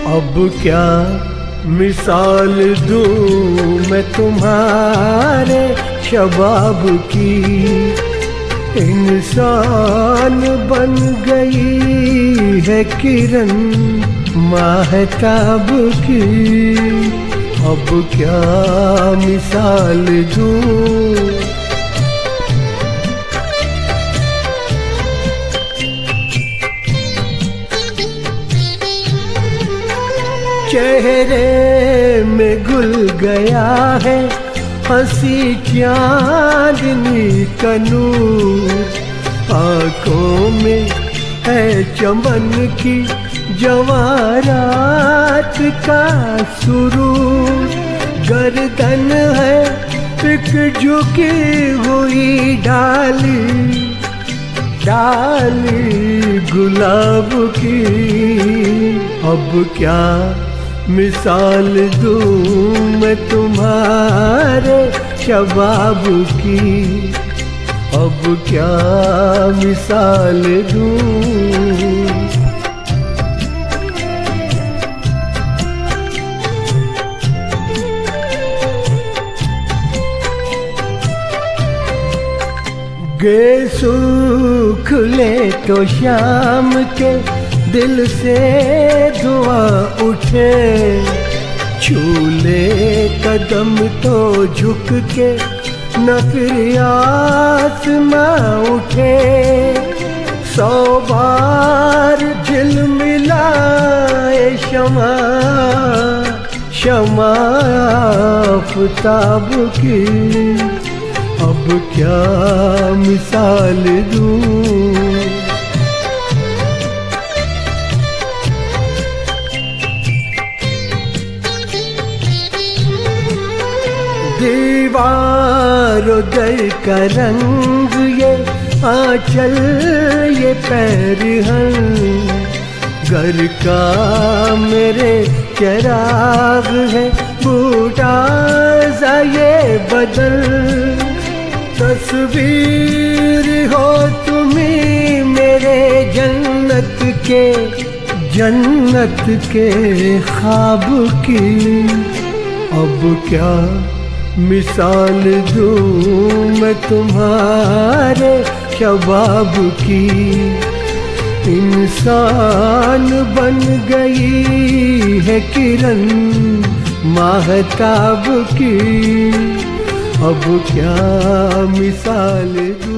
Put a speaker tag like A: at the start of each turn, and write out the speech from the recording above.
A: अब क्या मिसाल दूं मैं तुम्हारे शबाब की। इंसान बन गई है किरण माहताब की। अब क्या मिसाल दूं। चेहरे में घुल गया है हंसी चांदनी का नूर। आँखों में है चमन की जवारात का सुरूर। गर्दन है एक झुकी हुई डाली गुलाब की। अब क्या मिसाल दूं मैं तुम्हारे शबाब की। अब क्या मिसाल दूं। गे सूख ले तो शाम के दिल से दुआ उठे। छूले कदम तो झुक के न फिर आसमां उठे। 100 बार झिलमिलाए शमा आफताब की। अब क्या मिसाल दूं। दीवारों दर का रंग ये आंचल ये पैर हैं। घर का मेरे चिराग है बूटा सा ये बदल। तस्वीर हो तुम्ही मेरे जन्नत के ख्वाब की। अब क्या मिसाल दूं मैं तुम्हारे शबाब की। इंसान बन गई है किरण माहताब की। अब क्या मिसाल दूं।